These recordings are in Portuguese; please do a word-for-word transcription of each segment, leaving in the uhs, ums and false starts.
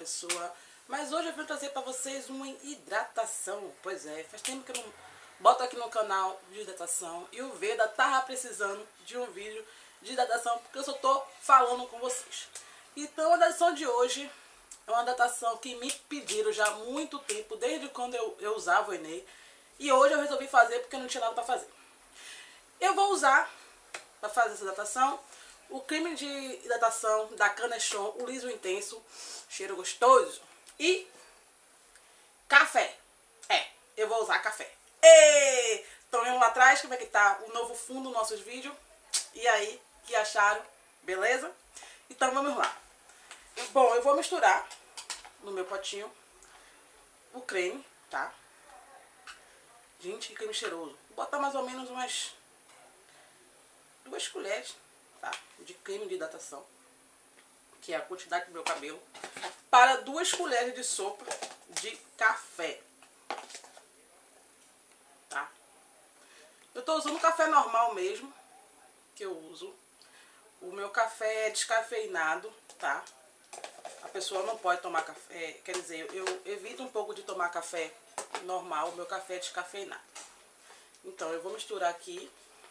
pessoa. Mas hoje eu vim trazer para vocês uma hidratação. Pois é, faz tempo que eu não boto aqui no canal de hidratação. E o Veda tava precisando de um vídeo de hidratação, porque eu só tô falando com vocês. Então a hidratação de hoje é uma hidratação que me pediram já há muito tempo, desde quando eu, eu usava o Enei. E hoje eu resolvi fazer porque eu não tinha nada para fazer. Eu vou usar, para fazer essa hidratação, o creme de hidratação da Canechon, o liso intenso, cheiro gostoso. E café. É, eu vou usar café. Estão vendo lá atrás como é que tá o novo fundo dos nossos vídeos? E aí, que acharam? Beleza? Então vamos lá. Bom, eu vou misturar no meu potinho o creme, tá? Gente, que creme cheiroso. Vou botar mais ou menos umas duas colheres, tá? De creme de hidratação, que é a quantidade do meu cabelo, para duas colheres de sopa de café, tá? Eu tô usando café normal mesmo, que eu uso. O meu café é descafeinado, tá? A pessoa não pode tomar café, quer dizer, eu evito um pouco de tomar café normal, o meu café é descafeinado. Então eu vou misturar aqui,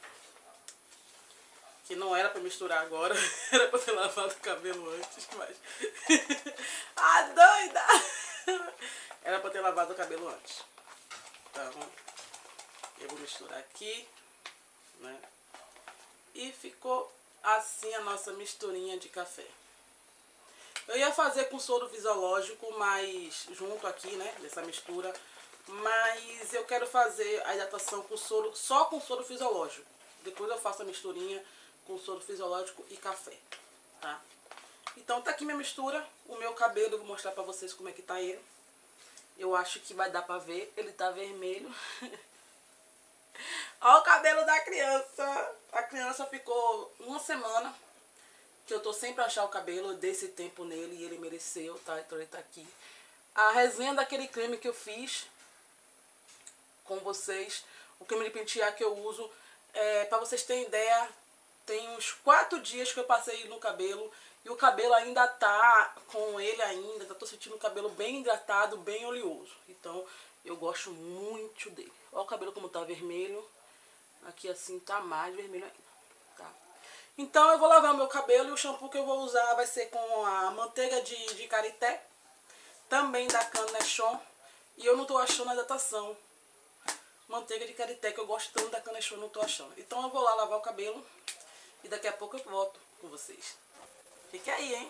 que não era pra misturar agora, era pra ter lavado o cabelo antes, mas... ah, doida! Era pra ter lavado o cabelo antes. Então, eu vou misturar aqui, né? E ficou assim a nossa misturinha de café. Eu ia fazer com soro fisiológico, mas junto aqui, né, dessa mistura, mas eu quero fazer a hidratação com soro, só com soro fisiológico. Depois eu faço a misturinha com soro fisiológico e café, tá? Então tá aqui minha mistura, o meu cabelo, eu vou mostrar pra vocês como é que tá ele. Eu acho que vai dar pra ver, ele tá vermelho. Olha o cabelo da criança. A criança ficou uma semana que eu tô sempre a achar o cabelo, eu dei esse tempo nele e ele mereceu, tá? Então ele tá aqui. A resenha daquele creme que eu fiz com vocês, o creme de pentear que eu uso, é, pra vocês terem ideia, tem uns quatro dias que eu passei no cabelo e o cabelo ainda tá com ele ainda, tô sentindo o cabelo bem hidratado, bem oleoso. Então eu gosto muito dele. Olha o cabelo como tá vermelho, aqui assim tá mais vermelho ainda, tá? Então eu vou lavar o meu cabelo e o shampoo que eu vou usar vai ser com a manteiga de, de karité, também da Canechon, e eu não tô achando a hidratação. Manteiga de karité, que eu gosto tanto da Canechon, não tô achando. Então eu vou lá lavar o cabelo e daqui a pouco eu volto com vocês. Fique aí, hein?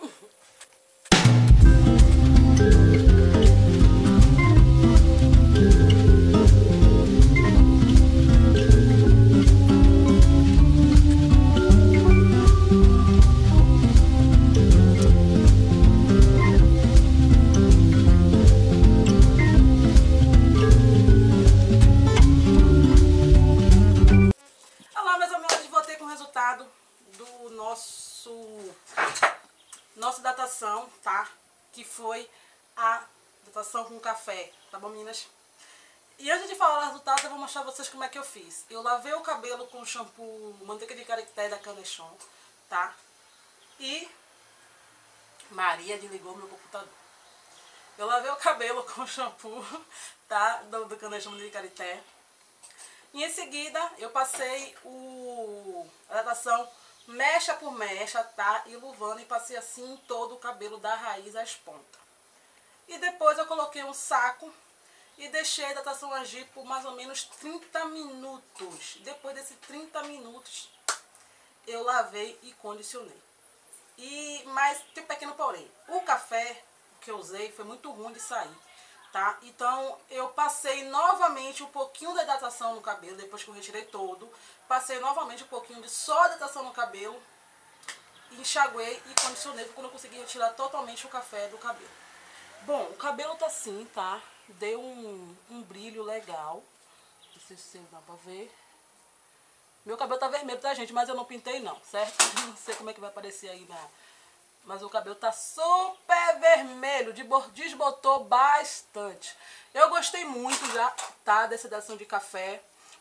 Do nosso nossa hidratação, tá? Que foi a hidratação com café, tá bom, meninas? E antes de falar o resultado, eu vou mostrar pra vocês como é que eu fiz. Eu lavei o cabelo com shampoo manteiga de karité da Canechon, tá? E Maria desligou meu computador. Eu lavei o cabelo com shampoo, tá? Do, do Canechon de karité. E em seguida, eu passei o a hidratação mecha por mecha, tá? E luvando, e passei assim em todo o cabelo da raiz às pontas. E depois eu coloquei um saco e deixei a hidratação agir por mais ou menos trinta minutos. Depois desses trinta minutos, eu lavei e condicionei. E, mas tem um pequeno porém. O café que eu usei foi muito ruim de sair, tá? Então eu passei novamente um pouquinho da hidratação no cabelo, depois que eu retirei todo. Passei novamente um pouquinho de só hidratação no cabelo, enxaguei e condicionei quando eu consegui retirar totalmente o café do cabelo. Bom, o cabelo tá assim, tá? Deu um, um brilho legal. Não sei se dá pra ver. Meu cabelo tá vermelho, tá, gente? Mas eu não pintei não, certo? Não sei como é que vai aparecer aí na... Mas o cabelo tá super vermelho, desbotou bastante. Eu gostei muito já, tá? Dessa hidratação de café.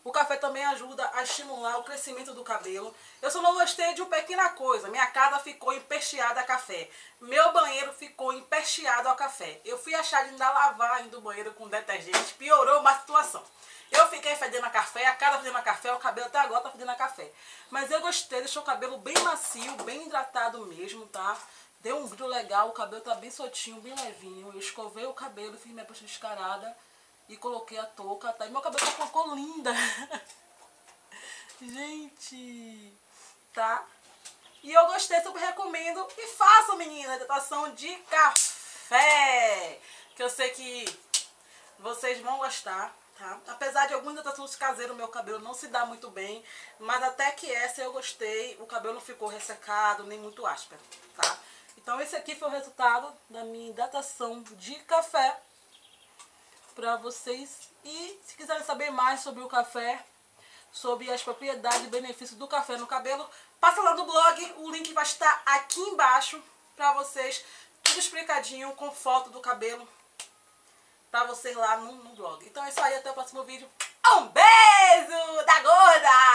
O café também ajuda a estimular o crescimento do cabelo. Eu só não gostei de uma pequena coisa. Minha casa ficou empesteada a café. Meu banheiro ficou empesteado a café. Eu fui achar de ainda lavar ainda o banheiro com detergente. Piorou uma situação. Eu fiquei fedendo a café, a casa fedendo a café, o cabelo até agora tá fedendo a café. Mas eu gostei, deixou o cabelo bem macio, bem hidratado mesmo, tá? Deu um brilho legal, o cabelo tá bem soltinho, bem levinho. Eu escovei o cabelo, fiz minha pasta descarada e coloquei a touca, tá? E meu cabelo tá com uma cor linda. Gente, tá? E eu gostei, super recomendo. E façam, menina, hidratação de café. Que eu sei que vocês vão gostar. Tá? Apesar de algumas hidratações caseiras, o meu cabelo não se dá muito bem, mas até que essa eu gostei, o cabelo não ficou ressecado, nem muito áspero, tá? Então esse aqui foi o resultado da minha hidratação de café para vocês. E se quiserem saber mais sobre o café, sobre as propriedades e benefícios do café no cabelo, passa lá no blog, o link vai estar aqui embaixo para vocês, tudo explicadinho com foto do cabelo, pra vocês lá no, no blog. Então é isso aí, até o próximo vídeo. Um beijo da gorda!